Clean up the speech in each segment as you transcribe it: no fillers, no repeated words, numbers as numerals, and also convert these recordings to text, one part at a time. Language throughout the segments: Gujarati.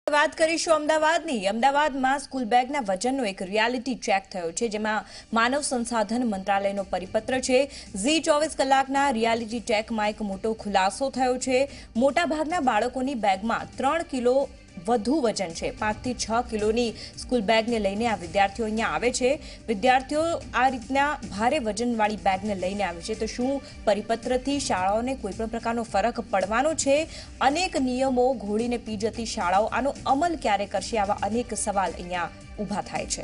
વાત કરીશું અમદાવાદની। અમદાવાદમાં સ્કૂલ બેગના વજનનો એક રિયાલિટી ચેક થયો છે, જેમાં માનવ સંસાધન મંત્રાલયનો પરિપત્ર છે। Zee24 કલાકના રિયાલિટી ચેકમાં એક મોટો ખુલાસો થયો છે। મોટાભાગના બાળકોની બેગમાં 3 કિલો વધુ વજન છે। 5 થી 6 કિલોની સ્કૂલ બેગને લઈને આ વિદ્યાર્થીઓ અહીંયા આવે છે। વિદ્યાર્થીઓ આ રીતના ભારે વજનવાળી બેગને લઈને આવે છે, તો શું પરિપત્રથી શાળાઓને કોઈપણ પ્રકારનો ફરક પડવાનો છે? અનેક નિયમો ઘોડીને પી જતી શાળાઓ આનો અમલ ક્યારે કરશે? આવા અનેક સવાલ અહીંયા ઊભા થાય છે।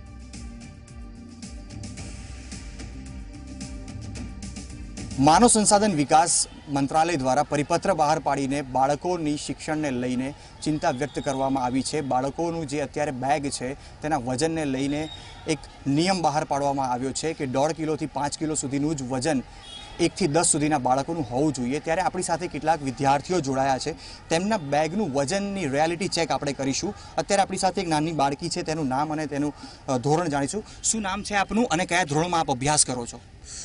मानव संसाधन विकास मंत्रालय द्वारा परिपत्र बहार पाड़ीने बाळकोनी शिक्षणने लईने चिंता व्यक्त करवामां आवी छे। बाळकोनुं जे अत्यारे बेग छे तेना वजनने लईने एक नियम बहार पाडवामां आव्यो छे के 1.5 किलोथी 5 किलो सुधीनुं ज वजन 1 થી 10 સુધીના બાળકોનું હોવું જોઈએ। ત્યારે આપણી સાથે કેટલાક વિદ્યાર્થીઓ જોડાયા છે, તેમના બેગનું વજનની રિયાલિટી ચેક આપણે કરીશું। અત્યારે આપણી સાથે એક નાની બાળકી છે, તેનું નામ અને તેનું ધોરણ જાણીશું। શું નામ છે આપનું અને કયા ધોરણમાં આપ અભ્યાસ કરો છો?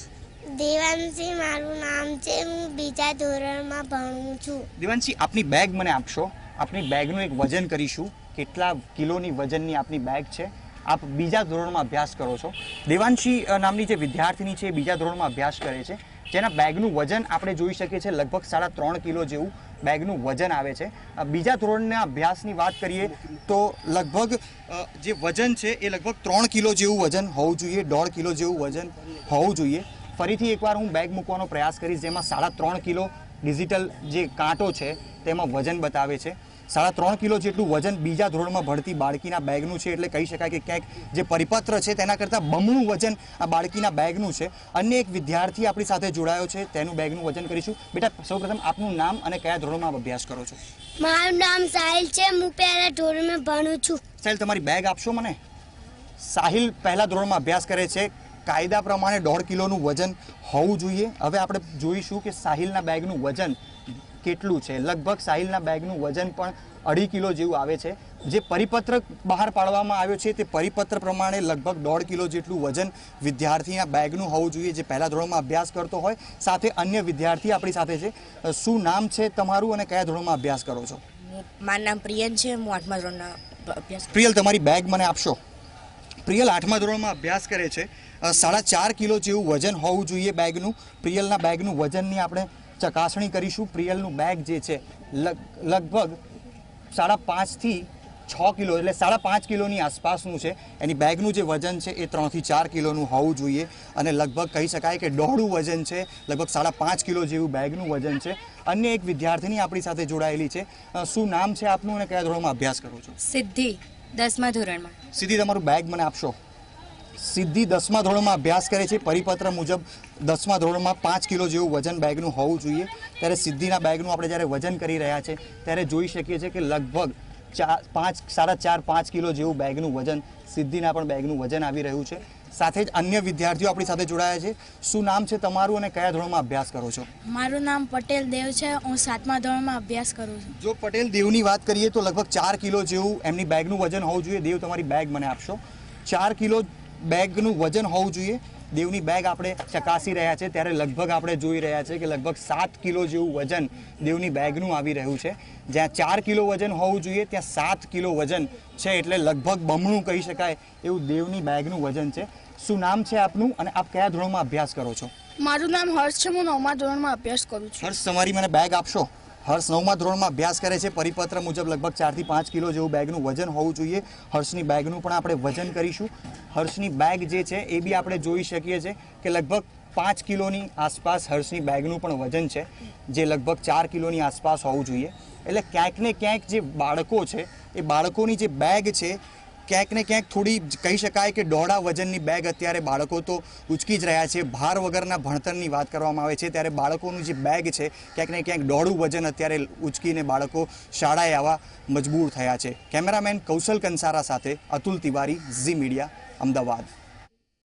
देवांशी मारू नाम छे, हूँ बीजा धोरण में भणुं छुं। देवांशी आपनी बेग मने आपशो? आपनी बेगनुं एक वजन करीशुं। केटला किलोनी वजननी आपनी बेग छे? आप बीजा धोरणमां अभ्यास करो छो। देवांशी नामनी जे विद्यार्थिनी छे बीजा धोरणमां अभ्यास करे छे, जेना बेगनुं वजन आपणे जोई शकीए छीए लगभग 3.5 किलो जेवुं बेगनुं वजन आवे छे। बीजा धोरणना अभ्यासनी वात करीए तो लगभग जे वजन छे ए लगभग 3 किलो जेवुं वजन होवुं जोईए, 1.5 किलो जेवुं वजन होवुं जोईए। फरीथी एकवार हूँ बेग मूकવાનો प्रयास करीश, जेमां 3.5 किलो डिजिटल जे कांटो छे तेमां वजन बतावे छे। 3.5 किलो जेटलुं वजन बीजा धोरणमां भणती बाळकीना बेगनुं छे, એટલે કહી શકાય કે ક્યાંક જે પરિપત્ર છે તેના કરતાં બમણું વજન આ બાળકીના બેગનું છે। અન્ય એક વિદ્યાર્થી આપણી સાથે જોડાયો છે, તેનું બેગનું વજન કરીશું। બેટા, સૌપ્રથમ આપનું નામ અને કયા ધોરણમાં અભ્યાસ કરો છો? મારું નામ સાહિલ છે, હું પહેલા ધોરણમાં ભણું છું। સાહિલ, તમારી બેગ આપશો મને? સાહિલ પહેલા ધોરણમાં અભ્યાસ કરે છે। કાયદા પ્રમાણે 1.5 કિલોનું વજન હોવું જોઈએ। હવે આપણે જોઈશું કે સાહિલના બેગનું વજન કેટલું છે। લગભગ સાહિલના બેગનું વજન પણ 2.5 કિલો જેવું આવે છે। જે પરિપત્ર બહાર પાડવામાં આવ્યો છે તે પરિપત્ર પ્રમાણે લગભગ 1.5 કિલો જેટલું વજન વિદ્યાર્થીના બેગનું હોવું જોઈએ, જે પહેલા ધોરણમાં અભ્યાસ કરતો હોય। સાથે અન્ય વિદ્યાર્થી આપણી સાથે છે। શું નામ છે તમારું અને કયા ધોરણમાં અભ્યાસ કરો છો? મારું નામ પ્રિયલ છે, હું 8મા ધોરણમાં અભ્યાસ। પ્રિયલ, તમારી બેગ મને આપશો? પ્રિયલ 8મા ધોરણમાં અભ્યાસ કરે છે। 4.5 કિલો જેવું વજન હોવું જોઈએ બેગનું। પ્રિયલના બેગનું વજનની આપણે ચકાસણી કરીશું। પ્રિયલનું બેગ જે છે લગભગ 5.5 થી 6 કિલો એટલે 5.5 કિલોની આસપાસનું છે। એની બેગનું જે વજન છે એ 3 થી 4 કિલોનું હોવું જોઈએ અને લગભગ કહી શકાય કે દોઢું વજન છે, લગભગ 5.5 કિલો જેવું બેગનું વજન છે। અન્ય એક વિદ્યાર્થીની આપણી સાથે જોડાયેલી છે। શું નામ છે આપનું અને કયા ધોરણમાં અભ્યાસ કરો છો? સિદ્ધિ, 10મા ધોરણમાં। સિદ્ધિ, તમારું બેગ મને આપશો? સિદ્ધિ 10મા ધોરણમાં અભ્યાસ કરે છે। પરિપત્ર મુજબ 10મા ધોરણમાં 5 કિલો જેવું વજન બેગનું હોવું જોઈએ। ત્યારે સિદ્ધિના બેગનું આપણે જ્યારે વજન કરી રહ્યા છે ત્યારે જોઈ શકીએ છીએ કે લગભગ 4.5 કિલો જેવું બેગનું વજન સિદ્ધિના પણ બેગનું વજન આવી રહ્યું છે। સાથે જ અન્ય વિદ્યાર્થીઓ આપણી સાથે જોડાયા છે। શું નામ છે તમારું અને કયા ધોરણમાં અભ્યાસ કરો છો? મારું નામ પટેલ દેવ છે, હું 7મા ધોરણમાં અભ્યાસ કરું છું। જો પટેલ દેવની વાત કરીએ તો લગભગ 4 કિલો જેવું એમની બેગનું વજન હોવું જોઈએ। દેવ, તમારી બેગ મને આપશો? 4 કિલો બેગનું વજન હોવું જોઈએ। દેવની બેગ આપણે ચકાસી રહ્યા છે ત્યારે લગભગ આપણે જોઈ રહ્યા છે કે લગભગ 7 કિલો જેવું વજન દેવની બેગનું આવી રહ્યું છે। જ્યાં 4 કિલો વજન હોવું જોઈએ ત્યાં 7 કિલો વજન છે, એટલે લગભગ બમણું કહી શકાય એવું દેવની બેગનું વજન છે। શું નામ છે આપનું અને આપ કયા ધોરણમાં અભ્યાસ કરો છો? મારું નામ હર્ષ છે, હું 9મા ધોરણમાં અભ્યાસ કરું છું। હર્ષ, તમારી મને બેગ આપશો? હર્ષ 9મા ધોરણમાં અભ્યાસ કરે છે। પરિપત્ર મુજબ લગભગ 4 થી 5 કિલો જેવું બેગનું વજન હોવું જોઈએ। હર્ષની બેગનું પણ આપણે વજન કરીશું। હર્ષની બેગ જે છે એ બી આપણે જોઈ શકીએ છીએ કે લગભગ 5 કિલોની આસપાસ હર્ષની બેગનું પણ વજન છે, જે લગભગ 4 કિલોની આસપાસ હોવું જોઈએ। એટલે ક્યાંક ને ક્યાંક જે બાળકો છે એ બાળકોની જે બેગ છે ક્યાંક ને ક્યાંક થોડી કહી શકાય કે દોઢા વજનની બેગ અત્યારે બાળકો તો ઉચકી જ રહ્યા છે। ભાર વગરના ભણતરની વાત કરવામાં આવે છે ત્યારે બાળકોનું જે બેગ છે ક્યાંક ને ક્યાંક દોઢું વજન અત્યારે ઉચકીને બાળકો શાળાએ આવવા મજબૂર થયા છે। કેમેરામેન કૌશલ કંસારા સાથે અતુલ તિવારી, ઝી મીડિયા, અમદાવાદ।